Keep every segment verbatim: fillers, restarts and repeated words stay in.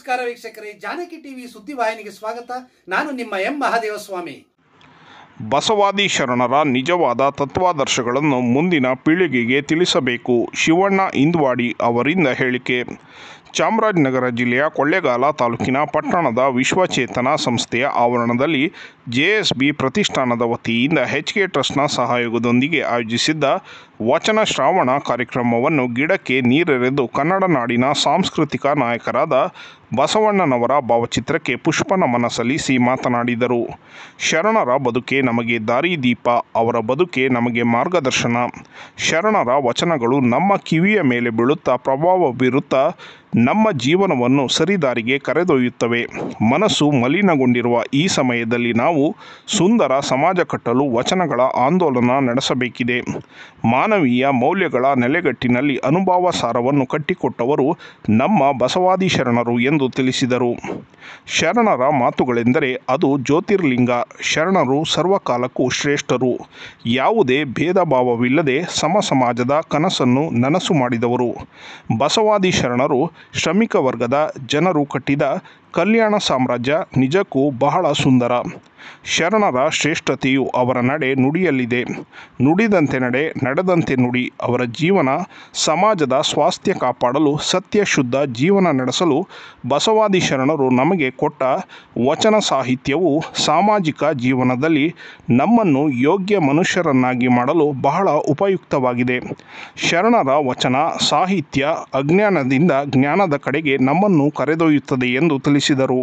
ನಮಸ್ಕಾರ ವೀಕ್ಷಕರೇ, ಜಾನಕಿ ಟಿವಿ ಸುದ್ದಿವಾಹಿನಿಗೆ ಸ್ವಾಗತ. ನಾನು ನಿಮ್ಮ ಎಂ ಮಹಾದೇವಸ್ವಾಮಿ. ಬಸವಾದಿ ಶರಣರ ನಿಜವಾದ ತತ್ವಾದರ್ಶಗಳನ್ನು ಮುಂದಿನ ಪೀಳಿಗೆಗೆ ತಿಳಿಸಬೇಕು. ಶಿವಣ್ಣ ಇಂದ್ವಾಡಿ ಅವರಿಂದ ಹೇಳಿಕೆ. ಚಾಮರಾಜನಗರ ಜಿಲ್ಲೆಯ ಕೊಳ್ಳೇಗಾಲ ತಾಲೂಕಿನ ಪಟ್ಟಣದ ವಿಶ್ವಚೇತನ ಸಂಸ್ಥೆಯ ಆವರಣದಲ್ಲಿ ಜೆಎಸ್ಬಿ ಪ್ರತಿಷ್ಠಾನದ ವತಿಯಿಂದ ಎಚ್ ಕೆ ಟ್ರಸ್ಟ್ನ ಸಹಯೋಗದೊಂದಿಗೆ ಆಯೋಜಿಸಿದ್ದ ವಚನ ಶ್ರಾವಣ ಕಾರ್ಯಕ್ರಮವನ್ನು ಗಿಡಕ್ಕೆ ನೀರೆರೆದು ಕನ್ನಡ ನಾಡಿನ ಸಾಂಸ್ಕೃತಿಕ ನಾಯಕರಾದ ಬಸವಣ್ಣನವರ ಭಾವಚಿತ್ರಕ್ಕೆ ಪುಷ್ಪನಮನ ಸಲ್ಲಿಸಿ ಮಾತನಾಡಿದರು. ಶರಣರ ಬದುಕೆ ನಮಗೆ ದಾರಿದೀಪ, ಅವರ ಬದುಕೆ ನಮಗೆ ಮಾರ್ಗದರ್ಶನ. ಶರಣರ ವಚನಗಳು ನಮ್ಮ ಕಿವಿಯ ಮೇಲೆ ಬೀಳುತ್ತಾ ಪ್ರಭಾವ ಬೀರುತ್ತಾ ನಮ್ಮ ಜೀವನವನ್ನು ಸರಿದಾರಿಗೆ ಕರೆದೊಯ್ಯುತ್ತವೆ. ಮನಸ್ಸು ಮಲಿನಗೊಂಡಿರುವ ಈ ಸಮಯದಲ್ಲಿ ನಾವು ಸುಂದರ ಸಮಾಜ ಕಟ್ಟಲು ವಚನಗಳ ಆಂದೋಲನ ನಡೆಸಬೇಕಿದೆ. ಮಾನವೀಯ ಮೌಲ್ಯಗಳ ನೆಲೆಗಟ್ಟಿನಲ್ಲಿ ಅನುಭವ ಸಾರವನ್ನು ಕಟ್ಟಿಕೊಟ್ಟವರು ನಮ್ಮ ಬಸವಾದಿ ಶರಣರು ಎಂದು ತಿಳಿಸಿದರು. ಶರಣರ ಮಾತುಗಳೆಂದರೆ ಅದು ಜ್ಯೋತಿರ್ಲಿಂಗ. ಶರಣರು ಸರ್ವಕಾಲಕ್ಕೂ ಶ್ರೇಷ್ಠರು. ಯಾವುದೇ ಭೇದ ಭಾವವಿಲ್ಲದೆ ಸಮ ಸಮಾಜದ ಕನಸನ್ನು ನನಸು ಮಾಡಿದವರು. ಬಸವಾದಿ ಶರಣರು ಶ್ರಮಿಕ ವರ್ಗದ ಜನರು ಕಟ್ಟಿದ ಕಲ್ಯಾಣ ಸಾಮ್ರಾಜ್ಯ ನಿಜಕ್ಕೂ ಬಹಳ ಸುಂದರ. ಶರಣರ ಶ್ರೇಷ್ಠತೆಯು ಅವರ ನಡೆ ನುಡಿಯಲ್ಲಿದೆ. ನುಡಿದಂತೆ ನಡೆ, ನಡೆದಂತೆ ನುಡಿ. ಅವರ ಜೀವನ ಸಮಾಜದ ಸ್ವಾಸ್ಥ್ಯ ಕಾಪಾಡಲು, ಸತ್ಯ ಶುದ್ಧ ಜೀವನ ನಡೆಸಲು ಬಸವಾದಿ ಶರಣರು ನಮಗೆ ಕೊಟ್ಟ ವಚನ ಸಾಹಿತ್ಯವು ಸಾಮಾಜಿಕ ಜೀವನದಲ್ಲಿ ನಮ್ಮನ್ನು ಯೋಗ್ಯ ಮನುಷ್ಯರನ್ನಾಗಿ ಮಾಡಲು ಬಹಳ ಉಪಯುಕ್ತವಾಗಿದೆ. ಶರಣರ ವಚನ ಸಾಹಿತ್ಯ ಅಜ್ಞಾನದಿಂದ ಜ್ಞಾನದ ಕಡೆಗೆ ನಮ್ಮನ್ನು ಕರೆದೊಯ್ಯುತ್ತದೆ ಎಂದು ತಿಳಿಸಿದರು.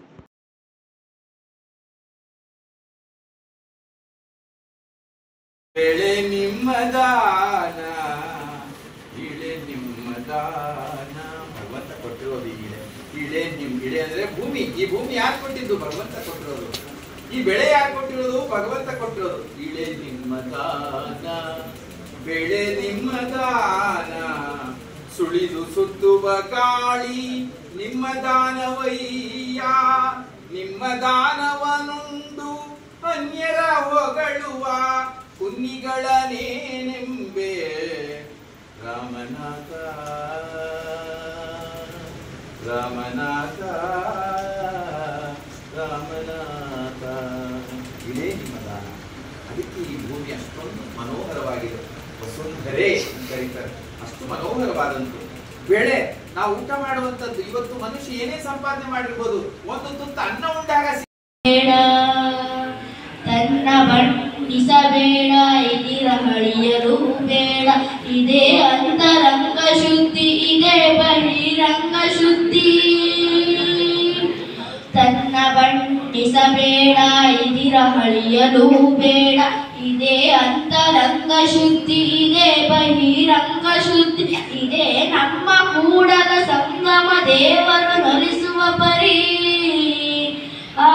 ಬೆಳೆ ನಿಮ್ಮದಾನ, ಇಳೆ ನಿಮ್ಮದಾನ. ಭಗವಂತ ಕೊಟ್ಟಿರೋದು ಇಳೆ. ಇಳೆ ನಿಮ್ ಇಳೆ ಅಂದ್ರೆ ಭೂಮಿ. ಈ ಭೂಮಿ ಯಾರು ಕೊಟ್ಟಿದ್ದು? ಭಗವಂತ ಕೊಟ್ಟಿರೋದು. ಈ ಬೆಳೆ ಯಾರು ಕೊಟ್ಟಿರೋದು? ಭಗವಂತ ಕೊಟ್ಟಿರೋದು. ಇಳೆ ನಿಮ್ಮದಾನ, ಬೆಳೆ ನಿಮ್ಮದಾನ. ಸುಳಿದು ಸುತ್ತುವ ಗಾಳಿ ನಿಮ್ಮ ದಾನವಯ್ಯ. ನಿಮ್ಮ ದಾನವನುಂಡು ಅನ್ಯರ ಹೊಗಳುವ ಕುನ್ನಿಗಳನೇನೆಂಬೆ ರಾಮನಾಥ, ರಾಮನಾಥ, ರಾಮನಾಥ. ಇದೇ ನಿಮ್ಮ ದಾನ. ಅದಕ್ಕೆ ಈ ಭೂಮಿ ಅಷ್ಟೊಂದು ಮನೋಹರವಾಗಿದೆ. ವಸುಂಧರೆ ಅಂತ ಕರೀತಾರೆ. ಅಷ್ಟು ಮನೋಹರವಾದಂತು ಬೆಳೆ. ನಾವು ಊಟ ಮಾಡುವಂಥದ್ದು. ಇವತ್ತು ಮನುಷ್ಯ ಏನೇ ಸಂಪಾದನೆ ಮಾಡಿರ್ಬೋದು, ಒಂದು ತುತ್ತು ಅನ್ನ ಉಂಡಾಗ ತನ್ನ ಬಣ್ಣಿಸಬೇಡ, ಇದಿರಹಳಿಯಲು ಬೇಡ. ಇದೇ ಅಂತರಂಗ ಶುದ್ಧಿ, ಇದೇ ಬಹಿರಂಗ ಶುದ್ಧಿ. ತನ್ನ ಬಣ್ಣಿಸಬೇಡ, ಇದಿರಹಳಿಯಲು ಬೇಡ. ಇದೇ ಅಂತರಂಗ ಶುದ್ಧಿ, ಇದೇ ಬಹಿರಂಗ ಶುದ್ಧಿ. ಇದೇ ನಮ್ಮ ಕೂಡಲ ಸಂಗಮ ದೇವರು ನಲಿಸುವ ಪರಿ. ಆ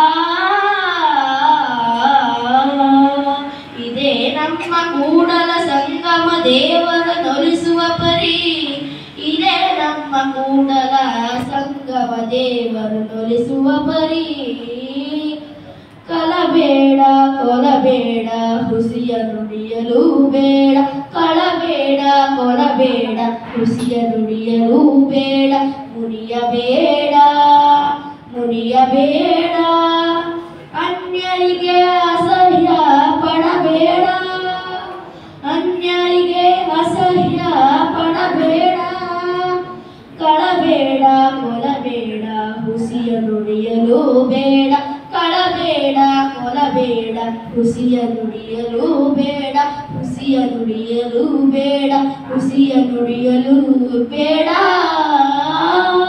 ಇದೇ ನಮ್ಮ ಕೂಡಲ ಸಂಗಮ ದೇವರ ನೊಲಿಸುವ ಪರಿ. ಇದೇ ನಮ್ಮ ಕೂಡಲ ಸಂಗಮ ದೇವರು ನೊಲಿಸುವ ಪರಿ. ಕಲಬೇಡ ಕೊಲಬೇಡ, ಹುಸಿಯ ನುಡಿಯಲು ಬೇಡ. ಕಳಬೇಡ ಕೊಲಬೇಡ, ಹುಸಿಯ ನುಡಿಯಲು ಬೇಡ. ಮುರಿಯಬೇಡ ಮುರಿಯಬೇಡ, ಅನ್ಯರಿಗೆ ಅಸಹ್ಯ ಪಡಬೇಡ. ಅನ್ಯರಿಗೆ ಅಸಹ್ಯ ಪಡಬೇಡ. ಕಳಬೇಡ ಕೊಲಬೇಡ, ಹುಸಿಯ ನುಡಿಯಲು ಬೇಡ. ಕಳಬೇಡ ಕೊಲಬೇಡ, ಹುಸಿಯ ನುಡಿಯಲು ಬೇಡ. ಹುಸಿಯ ನುಡಿಯಲು ಬೇಡ, ಹುಸಿಯ ನುಡಿಯಲು ಬೇಡ.